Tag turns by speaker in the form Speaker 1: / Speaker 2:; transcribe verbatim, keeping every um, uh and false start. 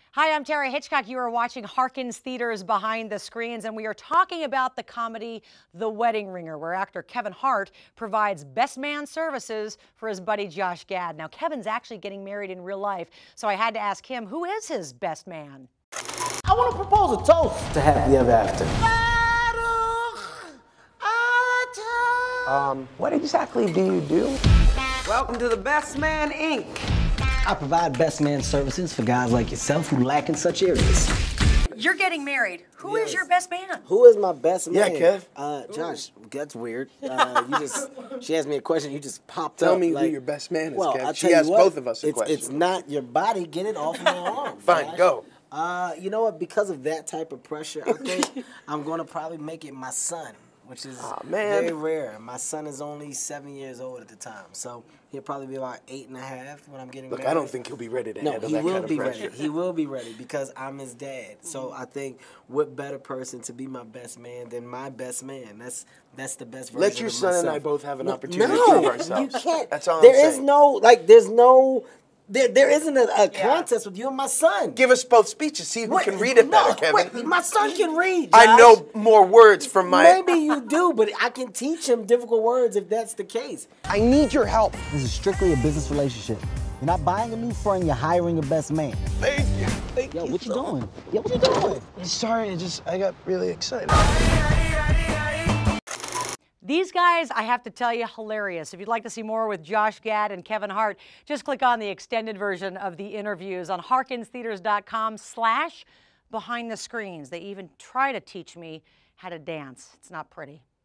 Speaker 1: Hi, I'm Terry Hitchcock. You are watching Harkins Theater's Behind the Screens, and we are talking about the comedy The Wedding Ringer, where actor Kevin Hart provides best man services for his buddy Josh Gad. Now, Kevin's actually getting married in real life, so I had to ask him, who is his best man?
Speaker 2: I want to propose a toast to happily ever after. Um, what exactly do you do?
Speaker 3: Welcome to the Best Man, Incorporated.
Speaker 4: I provide best man services for guys like yourself who lack in such areas.
Speaker 1: You're getting married. Who
Speaker 4: Yes.
Speaker 1: is your best man?
Speaker 4: Who is my best
Speaker 2: Yeah,
Speaker 4: man?
Speaker 2: Kev.
Speaker 4: Uh, Josh, that's weird. Uh, you just, she asked me a question, you just popped
Speaker 2: Tell
Speaker 4: up.
Speaker 2: me who
Speaker 4: like,
Speaker 2: your best man is,
Speaker 4: well,
Speaker 2: Kev.
Speaker 4: I'll
Speaker 2: She
Speaker 4: tell you
Speaker 2: asked
Speaker 4: what,
Speaker 2: both of us a
Speaker 4: it's,
Speaker 2: question.
Speaker 4: It's not your body. Get it off my arm.
Speaker 2: Fine,
Speaker 4: Josh.
Speaker 2: go.
Speaker 4: Uh, you know what? Because of that type of pressure, I think I'm going to probably make it my son, which is
Speaker 2: Aw, man.
Speaker 4: very rare. My son is only seven years old at the time, so he'll probably be about eight and a half when I'm getting
Speaker 2: Look,
Speaker 4: married.
Speaker 2: I don't think he'll be ready to
Speaker 4: No,
Speaker 2: handle
Speaker 4: he
Speaker 2: that
Speaker 4: will
Speaker 2: kind of
Speaker 4: be
Speaker 2: pressure.
Speaker 4: ready. He will be ready because I'm his dad. So I think what better person to be my best man than my best man? That's that's the best version
Speaker 2: Let your
Speaker 4: of
Speaker 2: son and I
Speaker 4: myself.
Speaker 2: both have an
Speaker 4: No,
Speaker 2: opportunity
Speaker 4: no,
Speaker 2: to prove ourselves.
Speaker 4: you can't.
Speaker 2: That's all I'm
Speaker 4: There is
Speaker 2: saying.
Speaker 4: no like. There's no. There, there isn't a, a contest with you and my son.
Speaker 2: Give us both speeches. See who
Speaker 4: What?
Speaker 2: can read it
Speaker 4: No,
Speaker 2: better, Kevin.
Speaker 4: wait, my son can read.
Speaker 2: I
Speaker 4: Josh.
Speaker 2: know more words from my...
Speaker 4: Maybe you do, but I can teach him difficult words if that's the case.
Speaker 2: I need your help.
Speaker 5: This is strictly a business relationship. You're not buying a new friend, you're hiring a best man.
Speaker 2: Thank you. Thank
Speaker 5: Yo,
Speaker 2: you
Speaker 5: what you
Speaker 2: so
Speaker 5: doing? Yo, what you doing?
Speaker 2: Sorry, I just, I got really excited.
Speaker 1: These guys, I have to tell you, hilarious. If you'd like to see more with Josh Gad and Kevin Hart, just click on the extended version of the interviews on harkins theaters dot com slash behind the screens. They even try to teach me how to dance. It's not pretty.